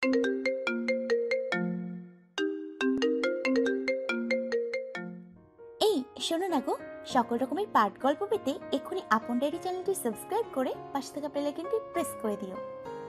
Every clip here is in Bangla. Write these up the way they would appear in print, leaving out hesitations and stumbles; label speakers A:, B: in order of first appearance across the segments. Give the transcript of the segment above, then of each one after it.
A: এই শোনো না গো, সকল রকমের পাঠ গল্প পেতে এক্ষুনি আপন ডায়েরি চ্যানেলটি সাবস্ক্রাইব করে পাশে থাকা বেল আইকনটি প্রেস করে দিও।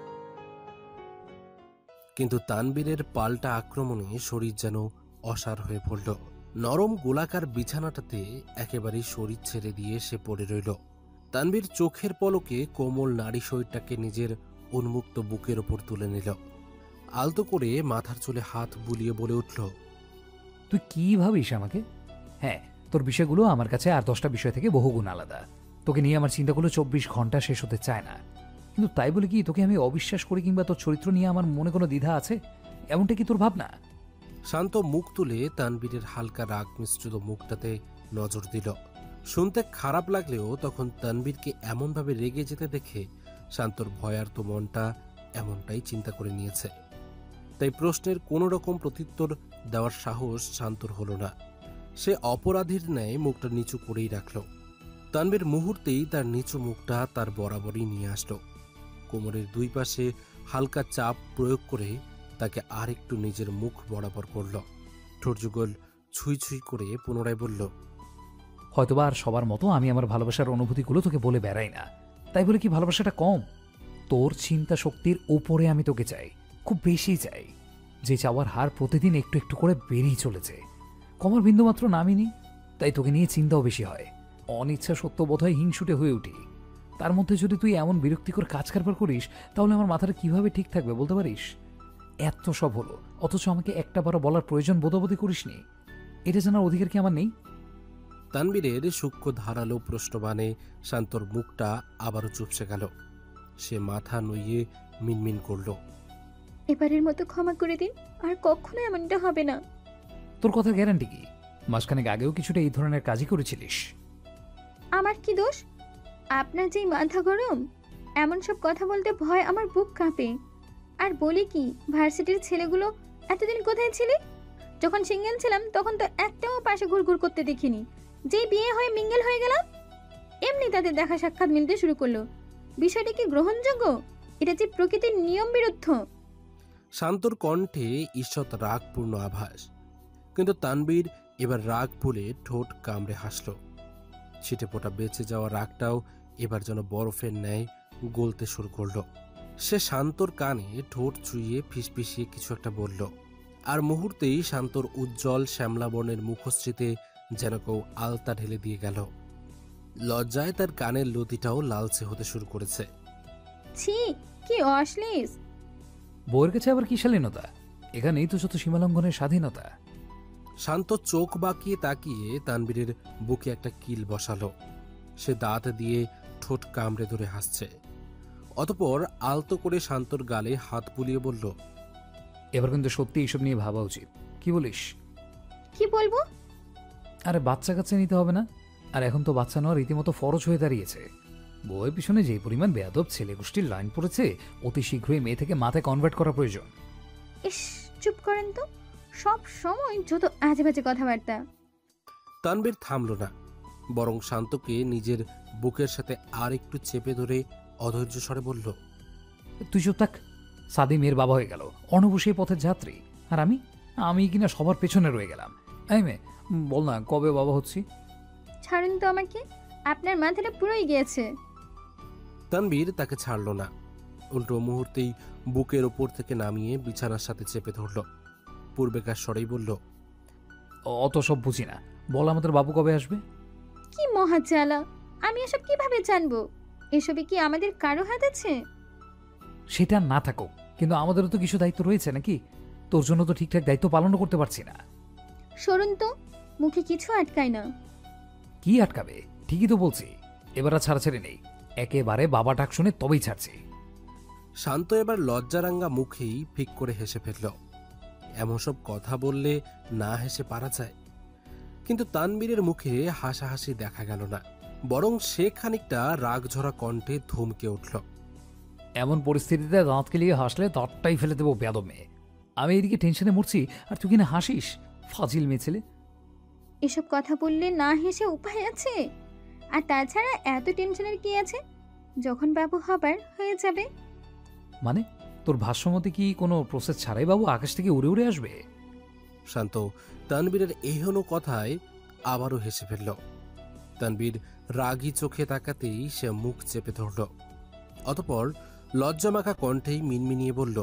B: কিন্তু তানবীরের পাল্টা আক্রমণে শরীর যেন অসাড় হয়ে পড়ল। নরম গোলাকার বিছানাটাতে একেবারেই শরীর ছেড়ে দিয়ে সে পড়ে রইল। তানবীর চোখের পলকে কোমল নারী শরীরটাকে নিজের উন্মুক্ত বুকের ওপর তুলে নিল। আলতো করে মাথার চুলে হাত বুলিয়ে বলে উঠল,
C: তুই কি ভাবিস আমাকে? হ্যাঁ, তোর বিষয়গুলো আমার কাছে আর 10টা বিষয় থেকে বহুগুণ আলাদা। তোকে নিয়ে আমার চিন্তাগুলো 24 ঘন্টা শেষ হতে চায় না। কিন্তু তাই বলে কি তোকে আমি অবিশ্বাস করি কিংবা তোর চরিত্র নিয়ে আমার মনে কোনো দ্বিধা আছে? এমনটা কি তোর ভাবনা?
B: শান্ত মুখ তুলে তানবীরের হালকা রাগ মিশ্রিত মুখটাতে নজর দিল। শুনতে খারাপ লাগলেও তখন তানবীরকে এমনভাবে রেগে যেতে দেখে শান্তর ভয়ার্ত মনটা এমনটাই চিন্তা করে নিয়েছে। তাই প্রশ্নের কোনো রকম প্রত্যুত্তর দেওয়ার সাহস শান্তর হলো না। সে অপরাধীর ন্যায় মুখটা নিচু করেই রাখল। তানবীর মুহূর্তেই তার নিচু মুখটা তার বরাবরই নিয়ে আসলো। কোমরের দুই পাশে হালকা চাপ প্রয়োগ করে তাকে আর একটু নিজের মুখ বরাবর করল। ঠোঁটযুগল ছুঁই ছুঁই করে পুনরায় বলল,
C: হয়তোবা আর সবার মতো আমি আমার ভালোবাসার অনুভূতিগুলো তোকে বলে বেড়াই না, তাই বলে কি ভালোবাসাটা কম? তোর চিন্তা শক্তির উপরে আমি তোকে চাই, খুব বেশি চাই। যে চাওয়ার হার প্রতিদিন একটু একটু করে বেড়েই চলেছে, কমার বিন্দুমাত্র নামিনি। তাই তোকে নিয়ে চিন্তাও বেশি হয়। অনিচ্ছা সত্য বোধহয় হিংসুটে হয়ে উঠি। তার মধ্যে যদি তুই এমন বিরক্তিকর কাজ কারবার করিস, তাহলে আমার মাথাটা কিভাবে ঠিক থাকবে বলতে পারিস? এত সব হলো, অথচ আমাকে একটা বারো বলার প্রয়োজন বোধবোধই করিসনি। এটা জানার অধিকার কি আমার নেই?
B: তানবীরের সূক্ষ্ম ধারালো প্রশ্নবাণে শান্তর মুখটা আবারও চুপসে গেল। সে মাথা নুইয়ে মিনমিন করল,
D: এবারের মতো ক্ষমা করে দিন, আর কখনো এমনটা হবে না।
C: তোর কথা গ্যারান্টি কি? মাসখানেক আগেও কিছুটা এই ধরনের কাজই করেছিলিস।
D: আমার কি দোষ? আপনার যেই মাথা গরম, এমন সব কথা বলতে ভয় আমার বুক কাঁপে। আর বলি কি, ভার্সিটির ছেলেগুলো এতদিন কোথায় ছিলি? যখন সিঙ্গেল ছিলাম তখন তো একটাও পাশে ঘুরঘুর করতে দেখিনি। যেই বিয়ে হয়ে মিঙ্গেল হয়ে গেলাম, এমনি তাদের দেখা সাক্ষাৎ মিলতে শুরু করলো। বিষয়টা কি গ্রহণযোগ্য? এটা যে প্রকৃতির নিয়ম বিরুদ্ধ।
B: শান্তর কণ্ঠে ঈষৎ রাগপূর্ণ আভাস। কিন্তু তানবীর এবার রাগ ভুলে ঠোঁট কামড়ে হাসল। ছিটেফোঁটা বেঁচে যাওয়া রাগটাও এবার যেন বরফের ন্যায় গলতে শুরু করল। সে শান্তর কানে ঠোঁট চুইয়ে ফিসফিসিয়ে কিছু একটা বলল, আর মুহূর্তেই শান্তর উজ্জ্বল শ্যামলা বর্ণের মুখশ্রীতে যেন কেউ আলতা ঢেলে দিয়ে গেল। লজ্জায় তার কানের লতিটাও লালচে হতে শুরু করেছে।
D: ছি, কি অশ্লীল!
C: বউয়ের কাছে আবার কি শালীনতা? এখানেই তো যত সীমালঙ্ঘনের স্বাধীনতা।
B: শান্ত চোখ বাঁকিয়ে তাকিয়ে তানবীরের বুকে একটা কিল বসালো। সে দাঁত দিয়ে ঠোঁট কামড়ে ধরে হাসছে। অতঃপর আলতো করে শান্তর গালে হাত বুলিয়ে বলল,
C: এবার কিন্তু সত্যি এইসব নিয়ে ভাবা উচিত। কি বলিস?
D: কি বলবো?
C: আরে বাচ্চা কাচ্চা নিতে হবে না। আর এখন তো বাচ্চা নেওয়া রীতিমতো ফরজ হয়ে দাঁড়িয়েছে। বউয়ের পিছনে যে পরিমাণ বেয়াদব ছেলে গোষ্ঠীর লাইন পড়েছে, অতি শীঘ্রই মেয়ে থেকে মাথায় কনভার্ট করা প্রয়োজন।
D: ইস, চুপ করেন তো, সব সময় যত আজে বাজে কথাবার্তা।
B: তানবীর থামল না, বরং শান্তকে নিজের বুকের সাথে আর একটু চেপে ধরে অধৈর্য স্বরে বলল,
C: তুই চুপ থাক। সাদি মেয়ের বাবা হয়ে গেল, অর্ণব সেই পথের যাত্রী। আর আমি কিনা সবার পেছনে রয়ে গেলাম। এই মেয়ে, বল না কবে বাবা হচ্ছি?
D: ছাড়ুন তো আমাকে, আপনার মাথাটা পুরোই গিয়েছে।
B: তানবীর তাকে ছাড়ল না, উল্টো মুহূর্তেই বুকের ওপর থেকে নামিয়ে বিছানার সাথে চেপে ধরল। পূর্বেকার স্বরেই বলল,
C: অত সব বুঝি না, বল আমাদের বাবু কবে আসবে?
D: কি মহাচালা! আমি এসব কিভাবে জানবো? এসবে কি আমাদের কারো হাত আছে?
C: সেটা না থাকুক, কিন্তু আমাদেরও তো কিছু দায়িত্ব রয়েছে নাকি? তোর জন্য তো ঠিকঠাক দায়িত্ব পালনও করতে পারছি না।
D: সরুন তো, মুখে কিছু আটকায় না।
C: কি আটকাবে? ঠিকই তো বলছি। এবার আর ছাড়াছাড়ি নেই, একেবারে বাবা ডাক শুনে তবেই ছাড়ছি।
B: শান্ত এবার লজ্জারাঙ্গা মুখেই ফিক করে হেসে ফেলল। এমন সব কথা বললে না হেসে পারা যায়? কিন্তু তানবীরের মুখে হাসাহাসি দেখা গেল না, বরং সে খানিকটা রাগঝরা কণ্ঠে ধমকে উঠল,
C: এমন পরিস্থিতিতে দাঁত কেলিয়ে হাসলে দাঁতটাই ফেলে দেবো বেয়াদব মেয়ে। আমি এদিকে টেনশনে মরছি আর তুই কিনা হাসিস, ফাজিল মেয়ে ছেলে।
D: এসব কথা বললে না হেসে উপায় আছে? আর তাছাড়া এত টেনশনের কি আছে? যখন বাবু হবার হয়ে যাবে।
C: মানে তোর ভাষ্যমতে কি কোনো প্রসেস ছাড়াই বাবু আকাশ থেকে উড়ে উড়ে আসবে?
B: শান্ত তানবীরের এহেন কথায় আবারও হেসে ফেলল। তানবীর রাগী চোখে তাকাতেই সে মুখ চেপে ধরল। অতঃপর লজ্জামাখা কণ্ঠেই মিনমিনিয়ে বলল,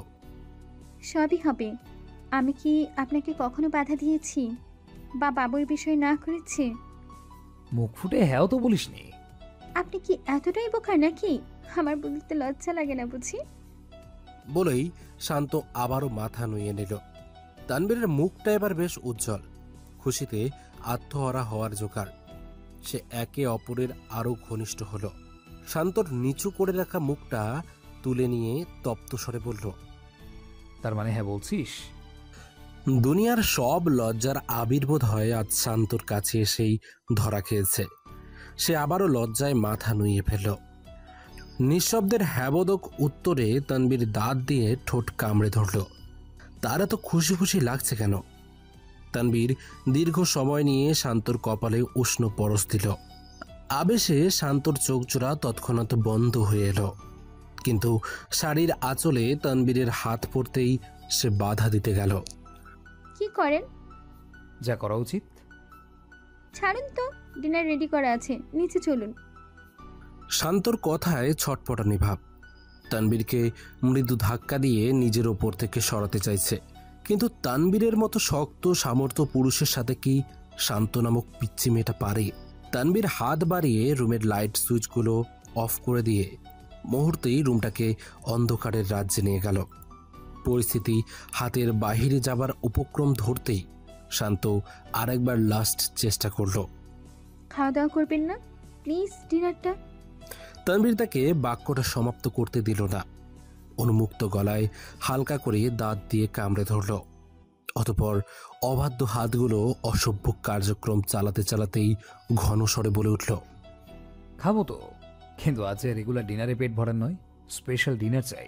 D: সবই হবে। আমি কি আপনাকে কখনো বাধা দিয়েছি বা বাবুর বিষয় না করেছি?
C: মুখ ফুটে হ্যাঁও তো বলিসনি।
D: আপনি কি এতটাই বোকা নাকি? আমার বলতে লজ্জা লাগে না বুঝি?
B: বলেই শান্ত আবারও মাথা নুইয়ে নিল। তানবীরের মুখটা এবার বেশ উজ্জ্বল, খুশিতে আত্মহারা হওয়ার জোগাড়। সে একে অপরের আরো ঘনিষ্ঠ হল। শান্তর নিচু করে রাখা মুখটা তুলে নিয়ে তপ্ত স্বরে বলল,
C: তার মানে হ্যাঁ বলছিস?
B: দুনিয়ার সব লজ্জার আবির্বোধ হয় আজ শান্তর কাছে এসেই ধরা খেয়েছে। সে আবারও লজ্জায় মাথা নুইয়ে ফেলল। নিঃশব্দের হ্যাবোদক উত্তরে তানবীর দাঁত দিয়ে ঠোঁট কামড়ে ধরল। তার এত খুশি খুশি লাগছে কেন? তানবীর দীর্ঘ সময় নিয়ে শান্তর কপালে উষ্ণ পরশ দিল। আবেশে শান্তর চোখজোড়া তৎক্ষণাৎ বন্ধ হয়ে এলো, কিন্তু শাড়ির আঁচলে তানবীরের হাত পড়তেই সে বাধা দিতে গেল।
D: কি করেন?
C: যা করা উচিত।
D: ছাড়ুন তো, ডিনার রেডি করা আছে, নিচে চলুন।
B: শান্তর কথায় ছটপটানি ভাব। তানবীরকে মৃদু ধাক্কা দিয়ে নিজের ওপর থেকে সরাতে চাইছে, কিন্তু তানবীরের মতো শক্ত সামর্থ্য পুরুষের সাথে কি শান্ত নামক পিচ্চি মেয়েটা পারে? তানবীর হাত বাড়িয়ে রুমের লাইট সুইচগুলো অফ করে দিয়ে মুহূর্তেই রুমটাকে অন্ধকারের রাজ্যে নিয়ে গেল। পরিস্থিতি হাতের বাহিরে যাবার উপক্রম ধরতেই শান্ত আরেকবার লাস্ট চেষ্টা করল।
D: খাওয়া দাওয়া করবেন না প্লিজ? ডিনারটা।
B: তানবীর তাকে বাক্যটা সমাপ্ত করতে দিল না। উন্মুক্ত গলায় হালকা করে দাঁত দিয়ে কামড়ে ধরল। অতঃপর অবাধ্য হাতগুলো অসভ্য কার্যক্রম চালাতে চালাতেই ঘন স্বরে বলে উঠল,
C: খাবো তো, কিন্তু আজ রেগুলার ডিনারে পেট ভরার নয়, স্পেশাল ডিনার চাই।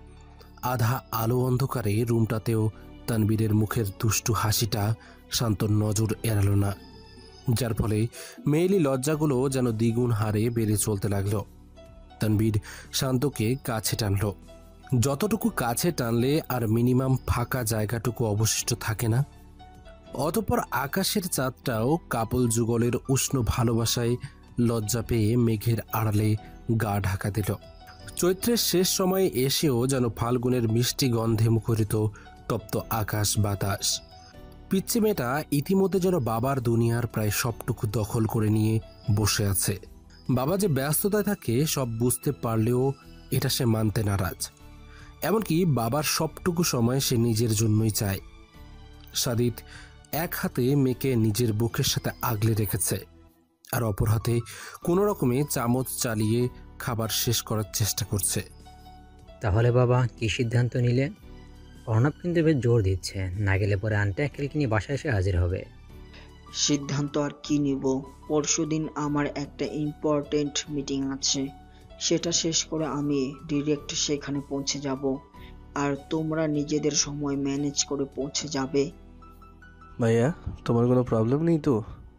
B: আধা আলো অন্ধকারে রুমটাতেও তানবীরের মুখের দুষ্টু হাসিটা শান্তর নজর এড়াল না, যার ফলে মেয়েলি লজ্জাগুলো যেন দ্বিগুণ হারে বেড়ে চলতে লাগলো। তানবীর শান্তকে কাছে টানল। যতটুকু কাছে টানলে আর মিনিমাম ফাঁকা জায়গাটুকু অবশিষ্ট থাকে না। অতঃপর আকাশের চাঁদটাও কাপল যুগলের উষ্ণ ভালোবাসায় লজ্জা পেয়ে মেঘের আড়ালে গা ঢাকা দিল। চৈত্রের শেষ সময়ে এসেও যেন ফাল্গুনের মিষ্টি গন্ধে মুখরিত তপ্ত আকাশ বাতাস। পিচ্চি মেয়েটা ইতিমধ্যে যেন বাবার দুনিয়ার প্রায় সবটুকু দখল করে নিয়ে বসে আছে। বাবা যে ব্যস্ততায় থাকে সব বুঝতে পারলেও এটা সে মানতে নারাজ। এমনকি বাবার সবটুকু সময় সে নিজের জন্যই চায়। সাদিত এক হাতে মেয়েকে নিজের বুকের সাথে আগলে রেখেছে, আর অপর হাতে কোনো রকমে চামচ চালিয়ে খাবার শেষ করার চেষ্টা করছে।
E: তাহলে বাবা কি সিদ্ধান্ত নিলে? অর্ণব কিন্তু বেশ জোর দিচ্ছে, না গেলে পরে আন্টি আঙ্কেলকে নিয়ে বাসায় এসে হাজির হবে।
F: সিদ্ধান্ত আর কি নিব? পরশুদিন আমার একটা ইম্পর্টেন্ট মিটিং আছে, সেটা শেষ করে আমি ডিরেক্ট সেখানে পৌঁছে যাব, আর তোমরা নিজেদের সময় ম্যানেজ করে পৌঁছে যাবে।
G: ভাইয়া, তোমার কোনো প্রবলেম নেই তো?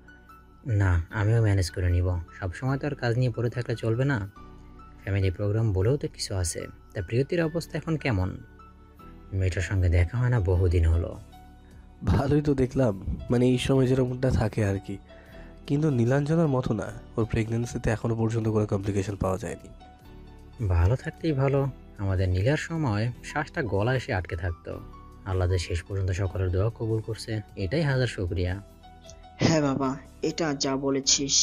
E: না, আমিও ম্যানেজ করে নিব। সবসময় তো আর কাজ নিয়ে পড়ে থাকলে চলবে না। ফ্যামিলি প্রোগ্রাম বলেও তো কিছু আছে। তা প্রিয়তির অবস্থা এখন কেমন? মেয়েটার সঙ্গে দেখা হয় না বহুদিন হলো।
G: ভালোই তো দেখলাম, মানে এই সময় যেরকমটা থাকে আর কি। কিন্তু নীলাঞ্জনার মতো না, ওর প্রেগনেন্সিতে এখনো পর্যন্ত কোনো কমপ্লিকেশন পাওয়া যায়নি।
E: ভালো থাকতেই ভালো। আমাদের নীলার সময় শ্বাসটা গলা এসে আটকে থাকতো। আল্লাহ যে শেষ পর্যন্ত সকলের দোয়া কবুল করছে, এটাই হাজার শুকরিয়া।
F: হ্যাঁ বাবা, এটা যা বলেছিস।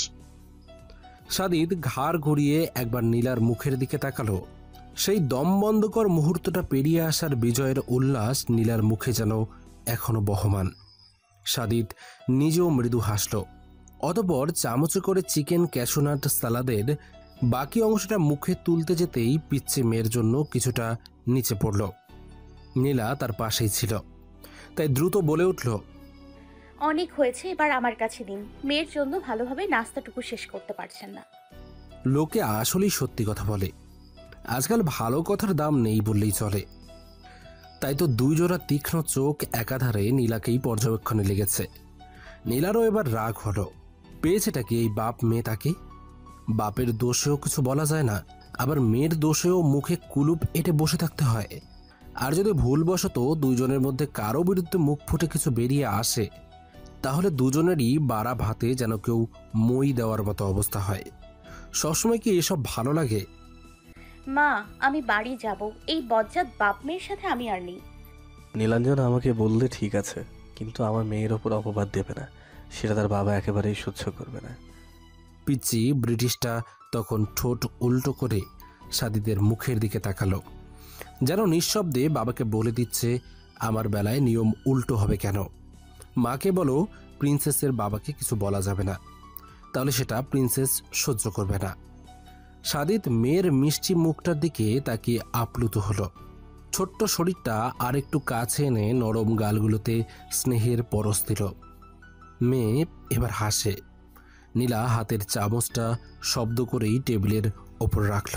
B: সাদিদ ঘাড় ঘুরিয়ে একবার নীলার মুখের দিকে তাকালো। সেই দমবন্ধকর মুহূর্তটা পেরিয়ে আসার বিজয়ের উল্লাস নীলার মুখে যেন এখনো বহমান। সাদিদ নিজেও মৃদু হাসল। অতঃপর চামচে করে চিকেন ক্যাশোনাট সালাদের বাকি অংশটা মুখে তুলতে যেতেই পিচ্চি মেয়ের জন্য কিছুটা নিচে পড়ল। নীলা তার পাশেই ছিল, তাই দ্রুত বলে উঠল,
A: অনেক হয়েছে, এবার আমার কাছে দিন। মেয়ের জন্য ভালোভাবে নাস্তাটুকু শেষ করতে পারছেন না।
B: লোকে আসলেই সত্যি কথা বলে। আজকাল ভালো কথার দাম নেই বললেই চলে। তাই তো দুই জোড়া তীক্ষ্ণ চোখ একাধারে নীলাকেই পর্যবেক্ষণে লেগেছে। নীলারও এবার রাগ হলো। পেয়েছেটা কি এই বাপ মেয়ে তাকে? বাপের দোষেও কিছু বলা যায় না, আবার মেয়ের দোষেও মুখে কুলুপ এঁটে বসে থাকতে হয়। আর যদি ভুলবশত দুজনের মধ্যে কারো বিরুদ্ধে মুখ ফুটে কিছু বেরিয়ে আসে, তাহলে দুজনেরই বাড়া ভাতে যেন কেউ মই দেওয়ার মতো অবস্থা হয়। সবসময় কি এসব ভালো লাগে?
A: মা, আমি বাড়ি যাব। এই বজ্জাত বাপ মেয়ের সাথে আমি আর নেই।
G: নীলাঞ্জনা আমাকে বললে ঠিক আছে, কিন্তু আমার মেয়ের ওপর অপবাদ দেবে না, সেটা তার বাবা একেবারেই সহ্য করবে না।
B: পিচ্চি ব্রিটিশটা তখন ঠোঁট উল্টো করে সাদিদের মুখের দিকে তাকালো, যেন নিঃশব্দে বাবাকে বলে দিচ্ছে আমার বেলায় নিয়ম উল্টো হবে কেন। মাকে বলো প্রিন্সেসের বাবাকে কিছু বলা যাবে না, তাহলে সেটা প্রিন্সেস সহ্য করবে না। সাদিত মেয়ের মিষ্টি মুখটার দিকে তাকিয়ে আপ্লুত হলো। ছোট্ট শরীরটা আর একটু কাছে এনে নরম গালগুলোতে স্নেহের পরশ দিল। মেয়ে এবার হাসে। নীলা হাতের চামচটা শব্দ করেই টেবিলের ওপর রাখল।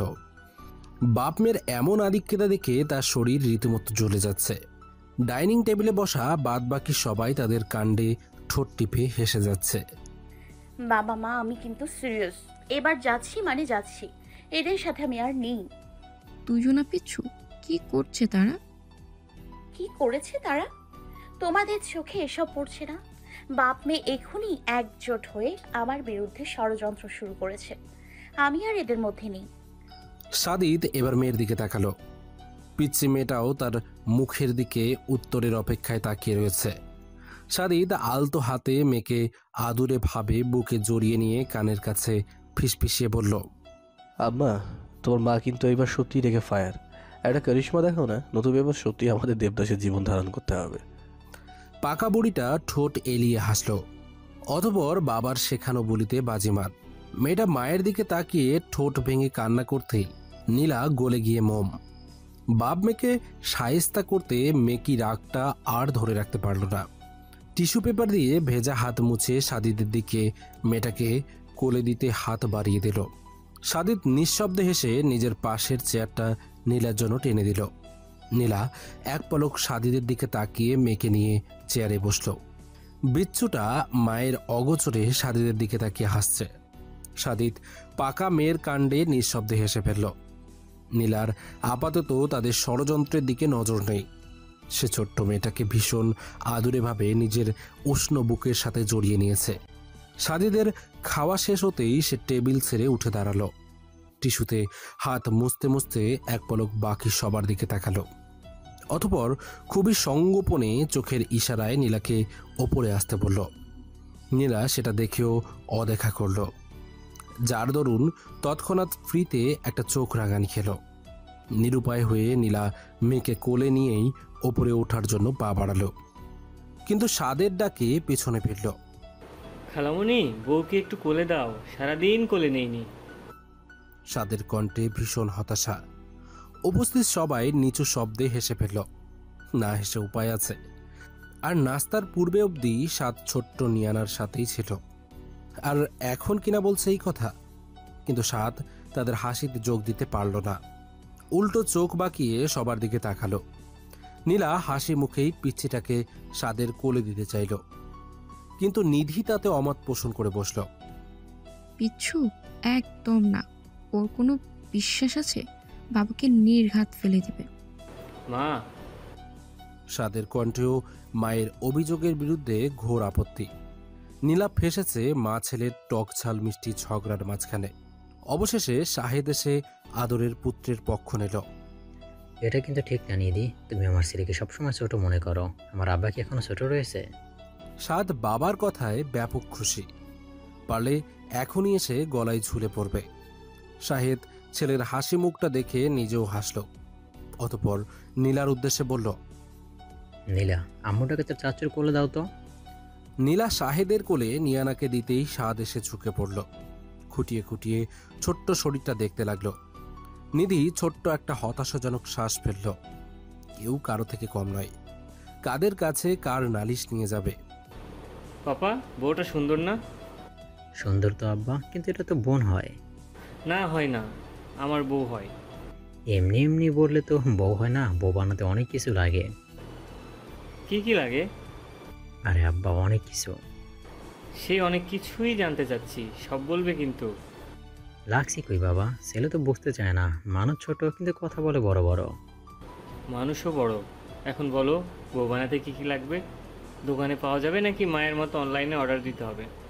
B: বাপ মেয়ের এমন আধিক্যতা দেখে তার শরীর রীতিমতো জ্বলে যাচ্ছে। ডাইনিং টেবিলে বসা বাদ বাকি সবাই তাদের কাণ্ডে ঠোঁট টিপে হেসে যাচ্ছে।
A: বাবা মা, আমি কিন্তু সিরিয়াস। এবার যাচ্ছি মানে যাচ্ছি। এদের সাথে আমি আর নেই।
H: দুজনা পিছু কি করছে তারা?
A: কি করেছে তারা? তোমাদের চোখে এসব পড়ছে না? বাপ মেয়ে এখনই একজোট হয়ে আমার বিরুদ্ধে ষড়যন্ত্র শুরু করেছে। আমি আর এদের মধ্যে নেই।
B: সাদিদ এবার মেয়ের দিকে তাকালো। পিচ্চি মেয়েটাও তার মুখের দিকে উত্তরের অপেক্ষায় তাকিয়ে রয়েছে। সাদিদ আলতো হাতে মেয়েকে আদুরে ভাবে বুকে জড়িয়ে নিয়ে কানের কাছে ফিসফিসিয়ে বলল,
G: আম্মা, তোমার মা কিন্তু এবার সত্যি রেখে ফায়ার। একটা করিশ্মা দেখো না, নতুবা এবার সত্যি আমাদের দেবদাসের জীবন ধারণ করতে হবে।
B: পাকা বুড়িটা ঠোঁট এলিয়ে হাসল। অতঃপর বাবার শেখানো বলিতে বাজিমাত। মেয়েটা মায়ের দিকে তাকিয়ে ঠোঁট ভেঙে কান্না করতেই নীলা গলে গিয়ে মোম। বাপ মেয়েকে শায়েস্তা করতে মেকি রাগটা আর ধরে রাখতে পারল না। টিস্যু পেপার দিয়ে ভেজা হাত মুছে সাদিদের দিকে মেয়েটাকে কোলে দিতে হাত বাড়িয়ে দিল। সাদিদ নিঃশব্দে হেসে নিজের পাশের চেয়ারটা নীলার জন্য টেনে দিল। নীলা এক পলক সাদিদের দিকে তাকিয়ে মেয়েকে নিয়ে চেয়ারে বসল। বিচ্ছুটা মায়ের অগোচরে সাদিদের দিকে তাকিয়ে হাসছে। সাদিদ পাকা মেয়ের কাণ্ডে নিঃশব্দে হেসে ফেলল। নীলার আপাতত তাদের ষড়যন্ত্রের দিকে নজর নেই। সে ছোট্ট মেয়েটাকে ভীষণ আদুরেভাবে নিজের উষ্ণ বুকের সাথে জড়িয়ে নিয়েছে। সাদিদের খাওয়া শেষ হতেই সে টেবিল ছেড়ে উঠে দাঁড়ালো। টিস্যুতে হাত মুছতে মুছতে এক পলক বাকি সবার দিকে তাকালো। অতঃপর খুবই সঙ্গোপনে চোখের ইশারায় নীলাকে ওপরে আসতে বলল। নীলা সেটা দেখেও অদেখা করল, যার দরুন তৎক্ষণাৎ ফ্রিতে একটা চোখ রাঙানি খেল। নিরুপায় হয়ে নীলা মেয়েকে কোলে নিয়েই ওপরে ওঠার জন্য পা বাড়ালো, কিন্তু স্বাদের ডাকে পেছনে ফিরল।
I: খালামণি, বউকে একটু কোলে দাও, সারাদিন কোলে নেইনি।
B: স্বাদের কণ্ঠে ভীষণ হতাশা। উপস্থিত সবাই নিচু শব্দে হেসে ফেলল। না হেসে উপায় আছে। আর নাস্তার পূর্বে অবধি স্বাদ ছোট্ট নিয়ানার সাথেই ছিল, আর এখন কিনা বলছে এই কথা। কিন্তু স্বাদ তাদের হাসিতে যোগ দিতে পারল না। উল্টো চোখ বাঁকিয়ে সবার দিকে তাকালো। নীলা হাসি মুখেই পিচ্ছিটাকে স্বাদের কোলে দিতে চাইল, কিন্তু নিধি তাতে অমত পোষণ করে বসল।
H: পিচ্ছু, একদম না। ওর কোনো বিশ্বাস আছে বাবাকে নির্ঘাত ফেলে দেবে।
I: মা,
B: স্বাদের কণ্ঠেও মায়ের অভিযোগের বিরুদ্ধে ঘোর আপত্তি। নীলা ফেসেছে মা ছেলের টক ঝাল মিষ্টি ঝগড়ার মাঝখানে। অবশেষে শাহেদ এসে আদরের পুত্রের পক্ষ নিল।
E: এটা কিন্তু ঠিক না নিধি, তুমি আমার ছেলেকে সবসময় ছোট মনে করো। আমার আব্বা কি এখনো ছোট রয়েছে?
B: সাদ বাবার কথায় ব্যাপক খুশি। পারলে এখনই এসে গলায় ঝুলে পড়বে। শাহেদ ছেলের হাসি মুখটা দেখে নিজেও হাসল। অতঃপর নীলার উদ্দেশ্যে বলল,
E: নীলা, আম্মুটাকে তোর চাচুর কোলে দাও তো।
B: নীলা শাহেদের কোলে নিয়ানাকে দিতেই সাদ এসে ঝুঁকে পড়ল। খুঁটিয়ে খুঁটিয়ে ছোট্ট শরীরটা দেখতে লাগলো। নিধি ছোট্ট একটা হতাশাজনক শ্বাস ফেলল। কেউ কারো থেকে কম নয়। কাদের কাছে কার নালিশ নিয়ে যাবে?
I: পাপা, বউটা সুন্দর না?
E: সুন্দর তো আব্বা, কিন্তু এটা তো বোন হয়।
I: না, হয় না, আমার বউ হয়।
E: এমনি এমনি বললে তো বউ হয় না, বউ বানাতে অনেক কিছু লাগে।
I: কি কি লাগে?
E: আরে আব্বা, অনেক কিছু।
I: সেই অনেক কিছুই জানতে চাচ্ছি, সব বলবে কিন্তু।
E: লাগছি কই বাবা, ছেলে তো বুঝতে চায় না। মানুষ ছোট কিন্তু কথা বলে বড় বড়।
I: মানুষও বড়। এখন বলো, বউ বানাতে কী কী লাগবে? দোকানে পাওয়া যাবে নাকি মায়ের মতো অনলাইনে অর্ডার দিতে হবে?